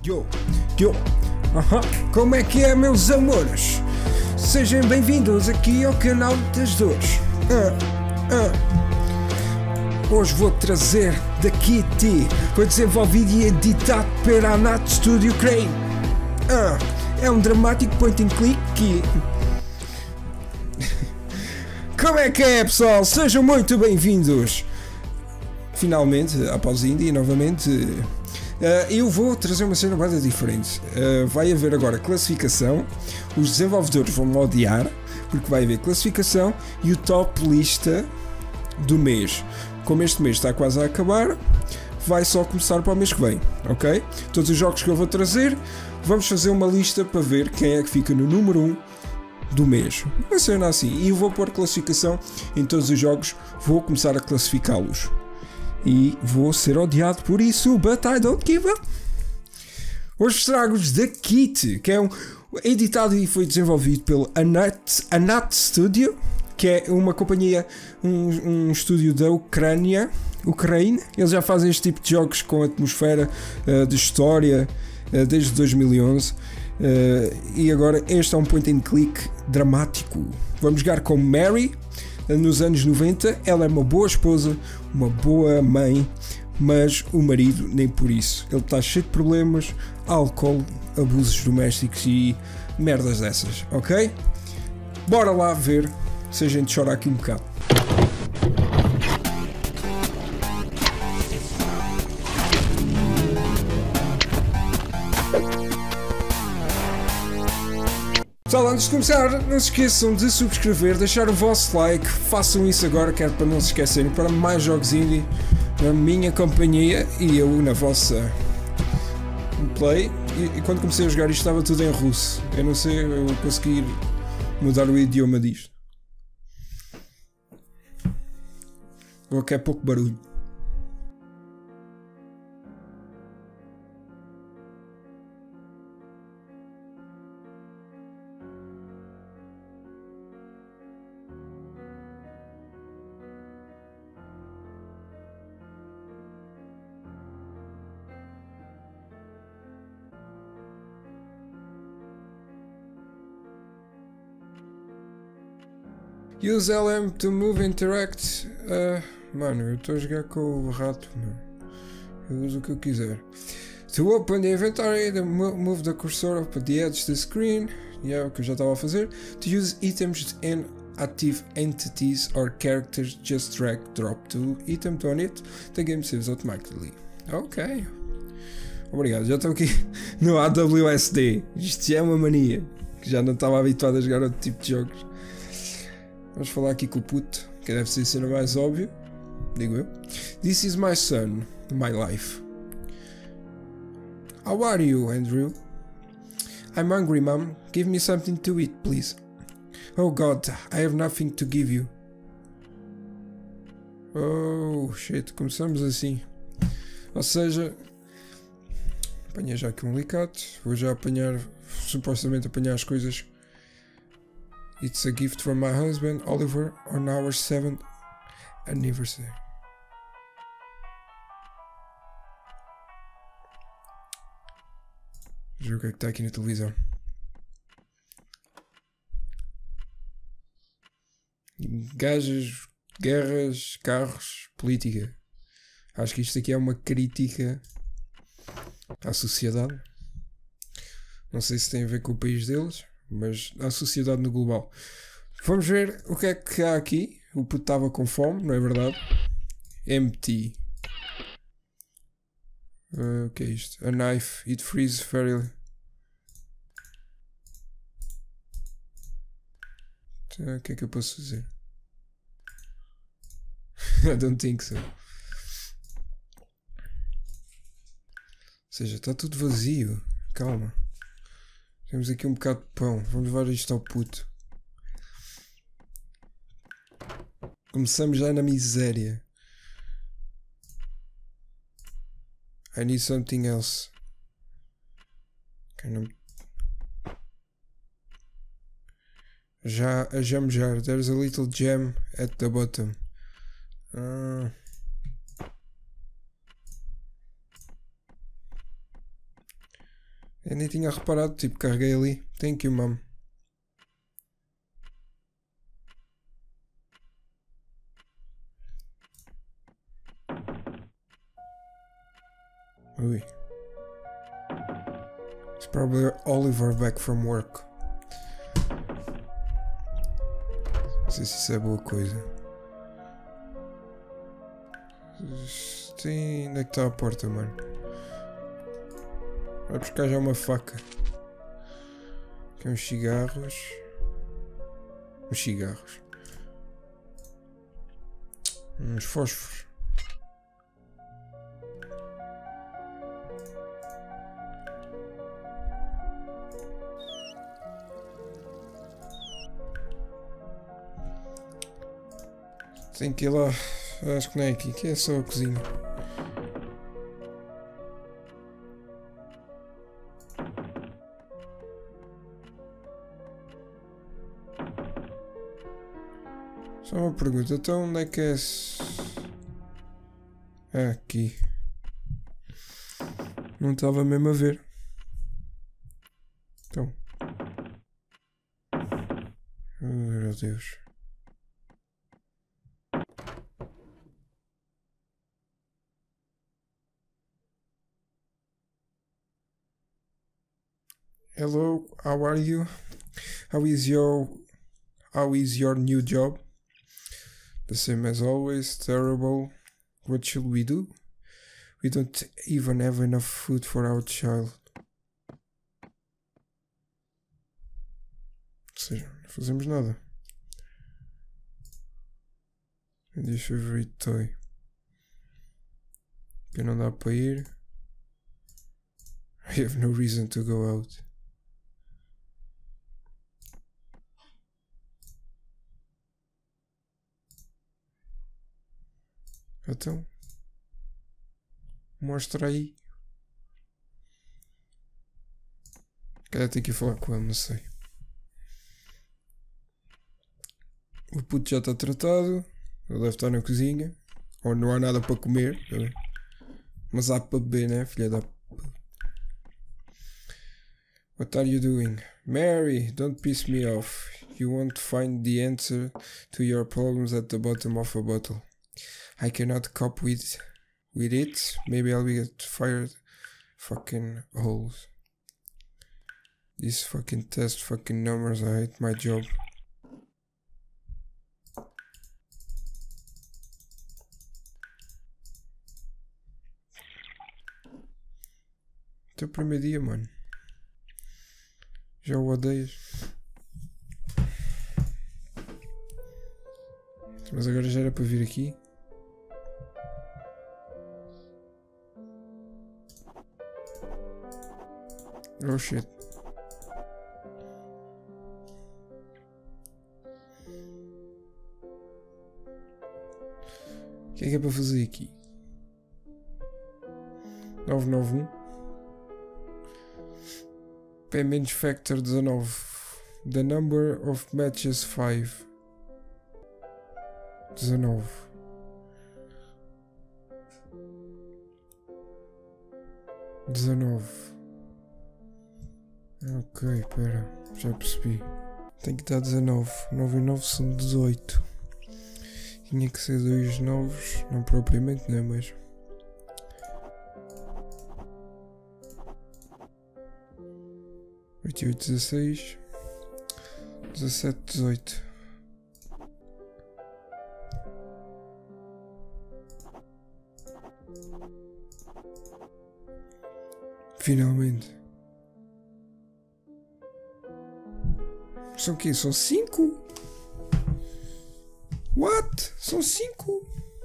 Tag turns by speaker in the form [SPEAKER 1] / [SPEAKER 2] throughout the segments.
[SPEAKER 1] Yo, yo, como é que é, meus amores? Sejam bem-vindos aqui ao canal das dores. Hoje vou trazer The Kitty, foi desenvolvido e editado pela Anat Studio Crane. É um dramático point and click que... Como é que é, pessoal? Sejam muito bem-vindos. Finalmente, após Indie, novamente... eu vou trazer uma cena bastante diferente. Vai haver agora classificação. Os desenvolvedores vão me odiar, porque vai haver classificação e o top lista do mês. Como este mês está quase a acabar, vai só começar para o mês que vem, ok? Todos os jogos que eu vou trazer, vamos fazer uma lista para ver quem é que fica no número 1 do mês. Uma cena assim. E eu vou pôr classificação em todos os jogos, vou começar a classificá-los. E vou ser odiado por isso, but I don't give up. Hoje trago-vos The Kitty, que é editado e foi desenvolvido pelo Anat Studio, que é uma companhia, um estúdio da Ucrânia. Eles já fazem este tipo de jogos com atmosfera de história desde 2011. E agora este é um point and click dramático. Vamos jogar com Mary. Nos anos 90, ela é uma boa esposa, uma boa mãe, mas o marido nem por isso. Ele está cheio de problemas, álcool, abusos domésticos e merdas dessas, ok? Bora lá ver se a gente chora aqui um bocado. Pessoal, antes de começar, não se esqueçam de subscrever, deixar o vosso like, façam isso agora, quero para não se esquecerem, para mais jogos indie, na minha companhia e eu na vossa play. E quando comecei a jogar isto estava tudo em russo, eu não sei, eu consegui mudar o idioma disto. Ou que é pouco barulho. Use LM to move, interact. Mano, eu estou a jogar com o rato, mano. Eu uso o que eu quiser. To open the inventory, move the cursor up at the edge of the screen. É o que eu já estava a fazer. To use items and active entities or characters, just drag drop to item to on it. The game saves automatically. Ok. Obrigado, já estou aqui no AWSD. Isto já é uma mania. Que já não estava habituado a jogar outro tipo de jogos. Vamos falar aqui com o puto, que deve ser a cena mais óbvia, digo eu. This is my son, my life. How are you, Andrew? I'm hungry, Mom. Give me something to eat, please. Oh God, I have nothing to give you. Oh shit, começamos assim. Ou seja, apanhei já aqui um alicate, vou já apanhar, supostamente apanhar as coisas. It's a gift from my husband, Oliver, on our 7th anniversary. Vamos ver o que é que está aqui na televisão. Gajas, guerras, carros, política. Acho que isto aqui é uma crítica à sociedade. Não sei se tem a ver com o país deles, mas à sociedade no global. Vamos ver o que é que há aqui. O puto estava com fome, não é verdade? Empty. O que é isto? A knife. It freezes fairly. Então, o que é que eu posso fazer? I don't think so. Ou seja, está tudo vazio. Calma. Temos aqui um bocado de pão. Vamos levar isto ao puto. Começamos já na miséria. I need something else. Já a jamejar. There's a little jam at the bottom. Eu nem tinha reparado, tipo, carreguei ali. Thank you, mom. Ui. It's probably Oliver back from work. Não sei se isso é boa coisa. Sim, onde é que está a porta, mano? Vai buscar já uma faca. Aqui uns cigarros. Uns cigarros. Uns fósforos. Tem que ir lá. Acho que não é aqui, que é só a cozinha. Só uma pergunta, então onde é que é esse... Ah, aqui. Não estava mesmo a ver. Então. Oh, meu Deus. Hello, how are you? How is your new job? The same as always, terrible. What should we do? We don't even have enough food for our child. Ou seja, não fazemos nada. And your favorite toy. Que não dá para ir. I have no reason to go out. Então, mostra aí. Calhar tenho que ir falar com ele, não sei. O puto já está tratado. Ele deve estar na cozinha. Ou não há nada para comer. Mas há para beber, né, filha da... What are you doing? Mary, don't piss me off. You won't find the answer to your problems at the bottom of a bottle. I cannot cope with it. Maybe I'll get fired. Fucking holes. These fucking test fucking numbers. I hate my job. Teu primeiro dia, mano. Já o odeias. Mas agora já era para vir aqui. Oh shit. O que é para fazer aqui? 991. Payment factor 19. The number of matches 5. 19. Ok, pera, já percebi. Tem que dar 19. 9 e 9 são 18. Tinha que ser 2 novos, não propriamente, né? Mas. Oito e 8, 16. 17, 18. Finalmente. São o quê? São 5? What? São 5?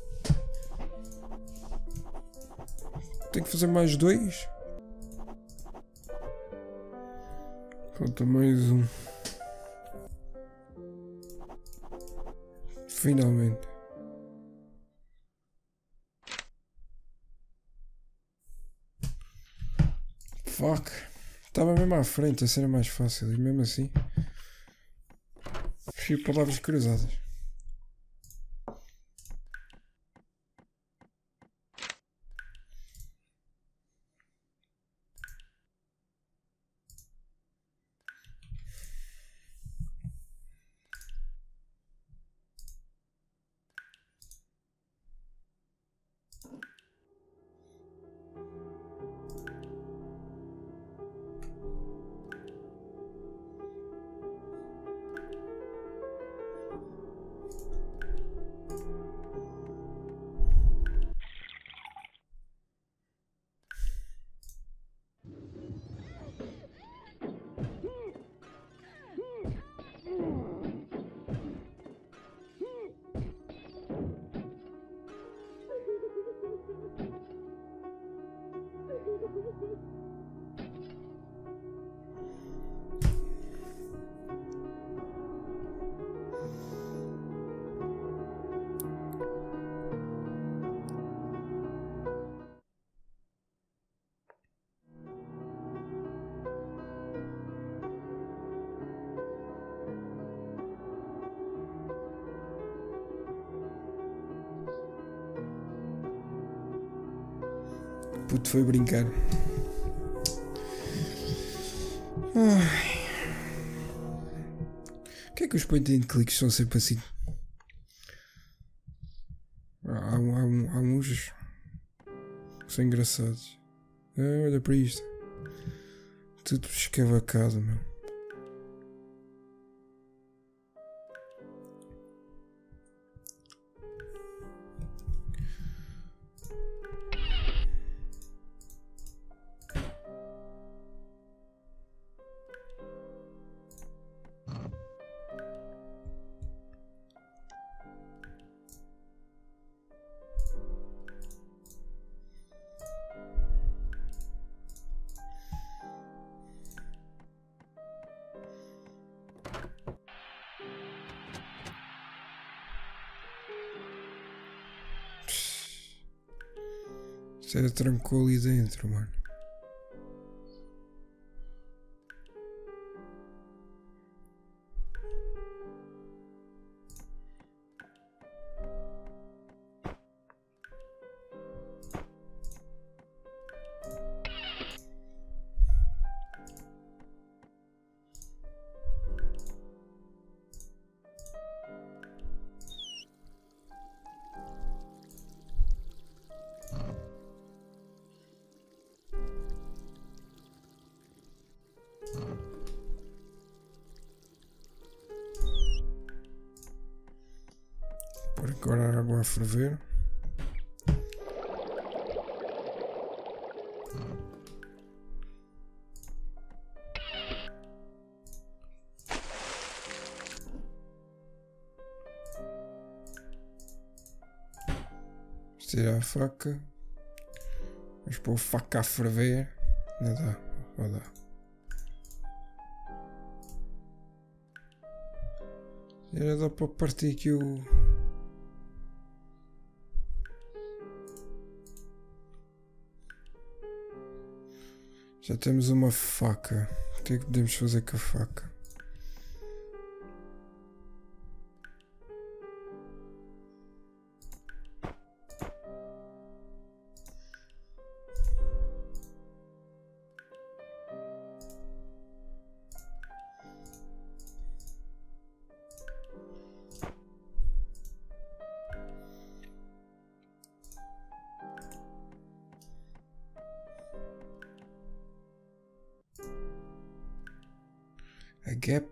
[SPEAKER 1] Tenho que fazer mais 2? Falta mais um. Finalmente. Fuck. Estava mesmo à frente, a ser mais fácil. E mesmo assim. Prefiro palavras cruzadas. puto foi brincar. O que é que os point and clicks são sempre assim? Há uns que são engraçados. Olha para isto. Tudo escavacado, meu. Você trancou ali dentro, mano. Por agora a água a ferver. Tirar a faca. Vamos pôr a faca a ferver. Não dá, não dá. Era dá para partir aqui o... Já temos uma faca. O que é que podemos fazer com a faca? A gap.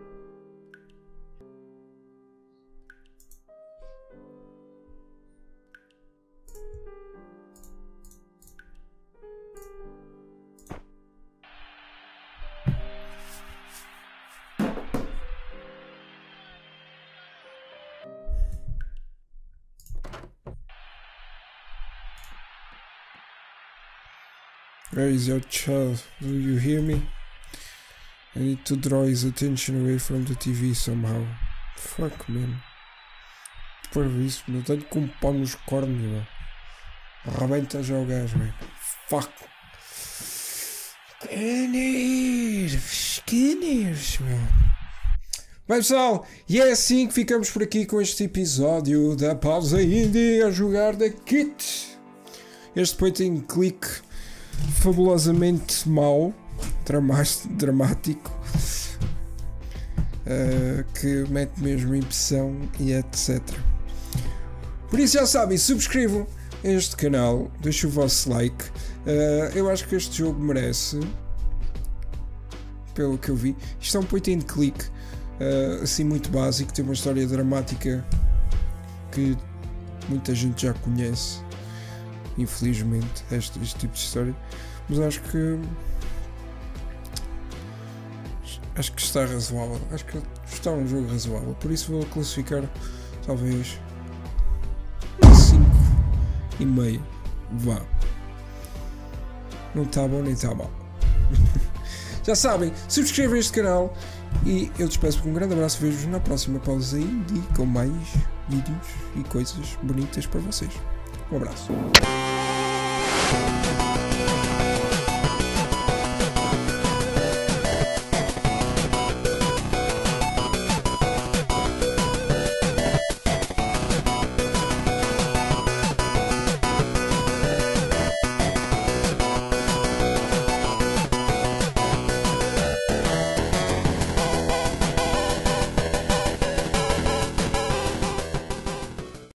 [SPEAKER 1] Where is your child? Do you hear me? I need to draw his attention away from the TV somehow. Fuck, man. Por isso, não tenho com um pau nos cornos, meu. Arrebenta já o gajo, man. Fuck. Que nervos, meu. Bem, pessoal, e é assim que ficamos por aqui com este episódio da Pausa Indie a jogar da Kit. Este point and click fabulosamente mau. Dramático, que mete mesmo impressão e etc. Por isso já sabem, subscrevam este canal, deixem o vosso like. Eu acho que este jogo merece, pelo que eu vi. Isto é um point and click assim muito básico, tem uma história dramática que muita gente já conhece, infelizmente, este tipo de história, mas acho que está razoável. Acho que está um jogo razoável. Por isso vou classificar talvez 5,5. Vá. Não está bom nem está mal. Já sabem, subscrevam este canal e eu despeço com um grande abraço. Vejo-vos na próxima pausa indie com mais vídeos e coisas bonitas para vocês. Um abraço.